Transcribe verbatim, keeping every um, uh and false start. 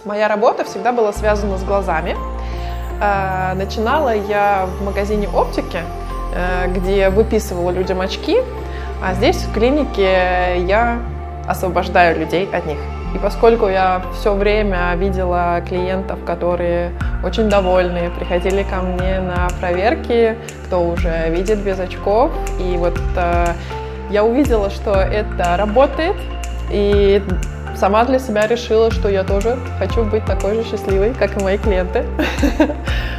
Моя работа всегда была связана с глазами. Начинала я в магазине оптики, где выписывала людям очки, а здесь в клинике я освобождаю людей от них. И поскольку я все время видела клиентов, которые очень довольны, приходили ко мне на проверки, кто уже видит без очков, и вот э, я увидела, что это работает, и сама для себя решила, что я тоже хочу быть такой же счастливой, как и мои клиенты.